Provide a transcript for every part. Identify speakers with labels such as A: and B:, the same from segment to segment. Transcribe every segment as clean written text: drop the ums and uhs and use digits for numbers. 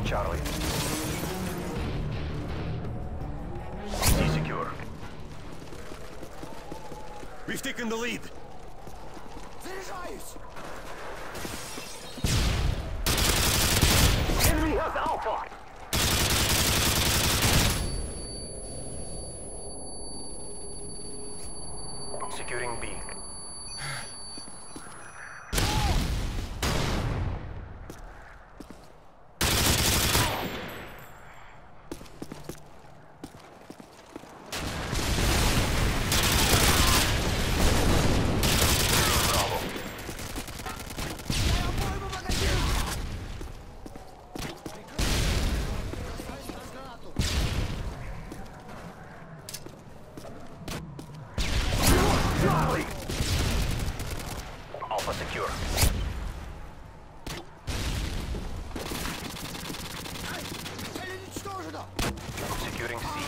A: Charlie. C secure.
B: We've taken the lead.
C: Заряжаюсь!
A: Enemy has Alpha. Securing B. Charlie! Alpha secure.
C: Цель уничтожена!
A: Securing C.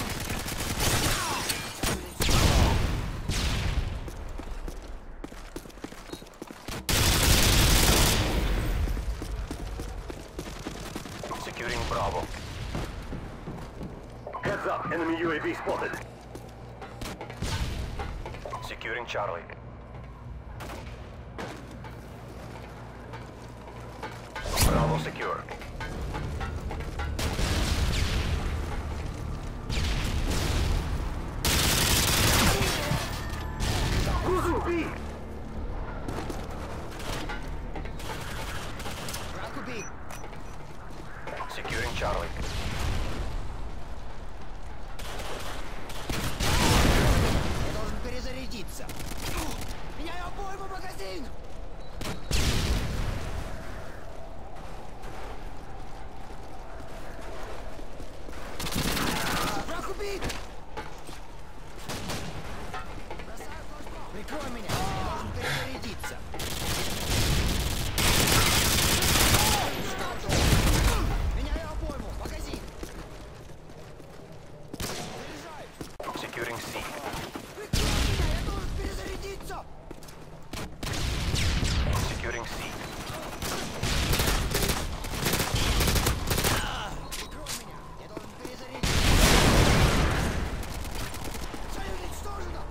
A: Securing Bravo. Heads up, enemy UAV spotted. Securing Charlie. Bravo secure. Losing B.
C: Враг убит!
A: Securing Charlie.
C: Я должен перезарядиться! Меняю обойму магазин! Враг убит! Бросаю флешбомб! Прикрой меня! Я должен перезарядиться! Меняю обойму! Магазин! Заряжаюсь!
A: Securing C.
C: Прикрой меня! Я должен перезарядиться!
A: Securing C.
C: Прикрой меня! Я должен перезарядиться! Цель уничтожена!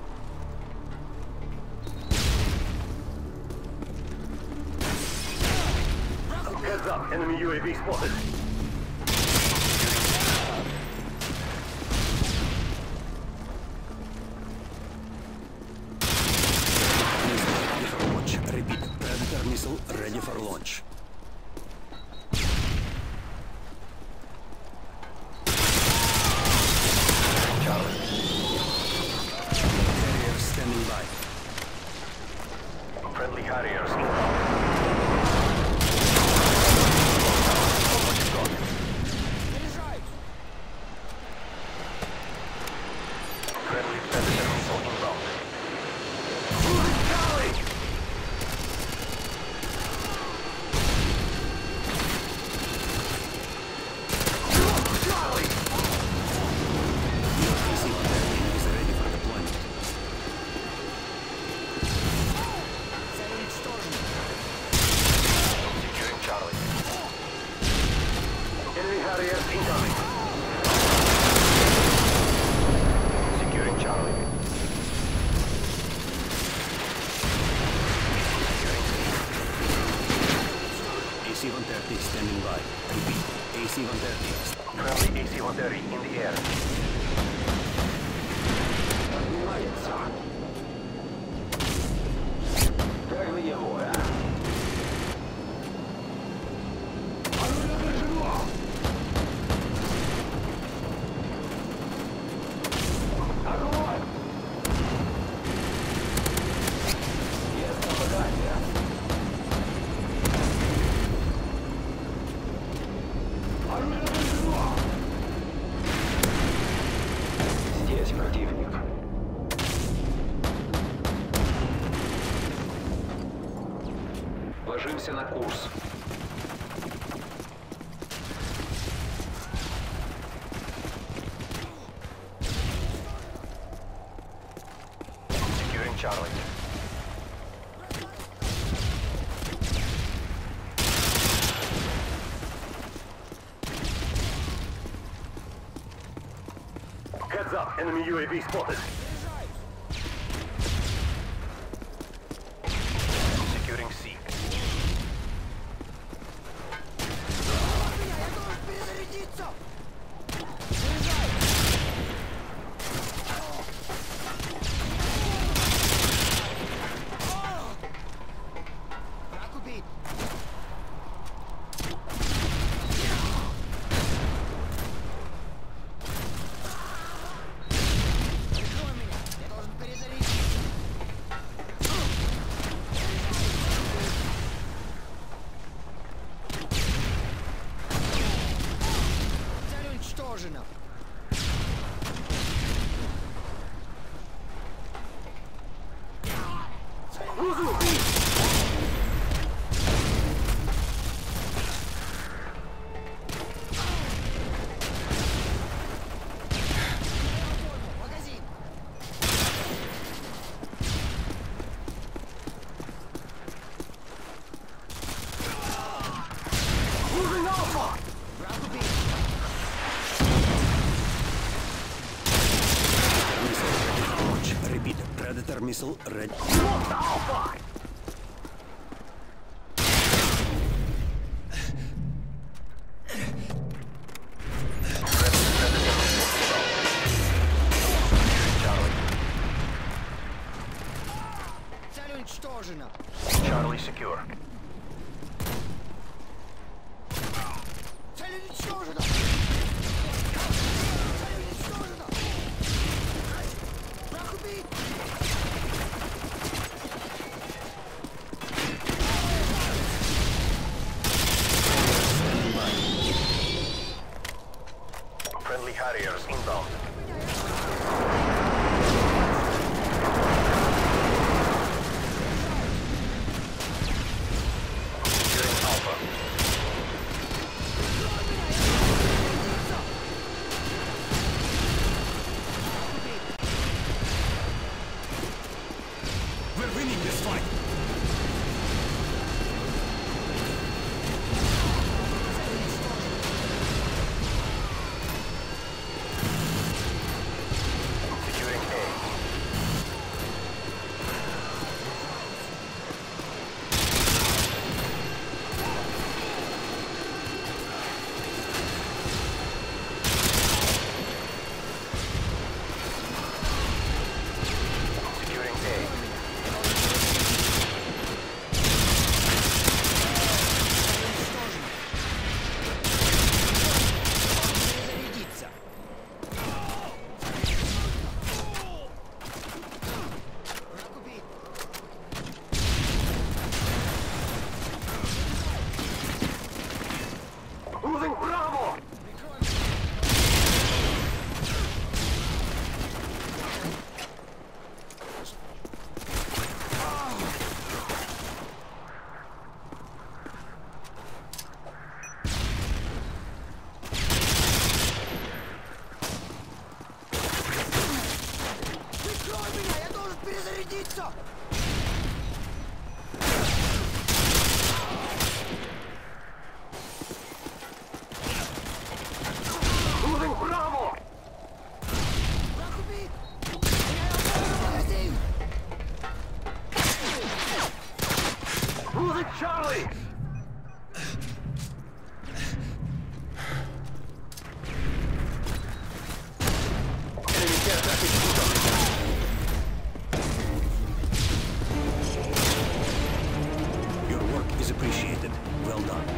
A: Heads up, enemy UAV spotted.
B: Launch. Repeat. Predator missile ready for launch.
A: Charlie.
B: Carrier standing by.
A: Friendly Harriers inbound.
C: Заряжаюсь!
A: Friendly Predator missile inbound. Charlie!
B: PC is ready for deployment.
C: Цель уничтожена!
A: Securing Charlie. Enemy Harriers incoming. Securing Charlie.
B: AC-130 standing by. Repeat. AC-130.
A: Friendly AC-130 in the air. Здесь противник. Ложимся на курс. Securing Charlie. Heads up, enemy UAV spotted. Securing C.
C: Я должен перезарядиться! Враг убит! Прикрой меня! Я должен перезарядиться! Цель уничтожена! Магазин! Враг убит!
B: Missile ready for launch. Repeat, Predator missile ready.
C: Цель уничтожена!
A: Charlie secure.
C: Цель уничтожена! Цель уничтожена! Враг убит!
A: Friendly Harriers inbound. Securing Alpha.
B: We're winning this fight.
A: Securing A. Securing A.
C: Перезарядиться! Враг убит!
A: Losing Bravo!
C: Прикрой меня! Прикрой меня! Я должен перезарядиться!
A: Losing Bravo!
C: Враг убит! Магазин!
A: Losing Charlie! Enemy care package inbound.
B: Your work is appreciated. Well done.